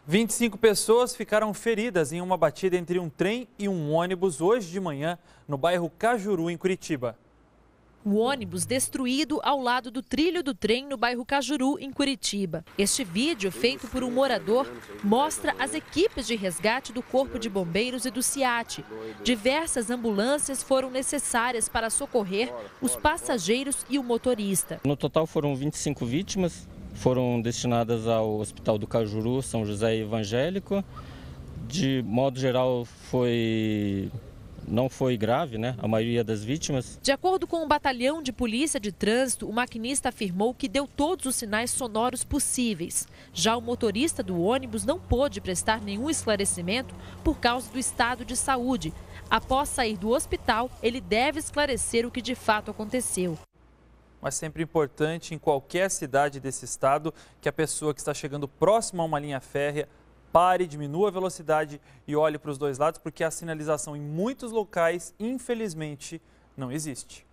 25 pessoas ficaram feridas em uma batida entre um trem e um ônibus hoje de manhã no bairro Cajuru, em Curitiba. O ônibus destruído ao lado do trilho do trem no bairro Cajuru, em Curitiba. Este vídeo, feito por um morador, mostra as equipes de resgate do Corpo de Bombeiros e do SEAT. Diversas ambulâncias foram necessárias para socorrer os passageiros e o motorista. No total foram 25 vítimas, foram destinadas ao Hospital do Cajuru, São José Evangélico. De modo geral, não foi grave, né? A maioria das vítimas. De acordo com o batalhão de polícia de trânsito, o maquinista afirmou que deu todos os sinais sonoros possíveis. Já o motorista do ônibus não pôde prestar nenhum esclarecimento por causa do estado de saúde. Após sair do hospital, ele deve esclarecer o que de fato aconteceu. Mas sempre importante em qualquer cidade desse estado que a pessoa que está chegando próxima a uma linha férrea pare, diminua a velocidade e olhe para os dois lados, porque a sinalização em muitos locais, infelizmente, não existe.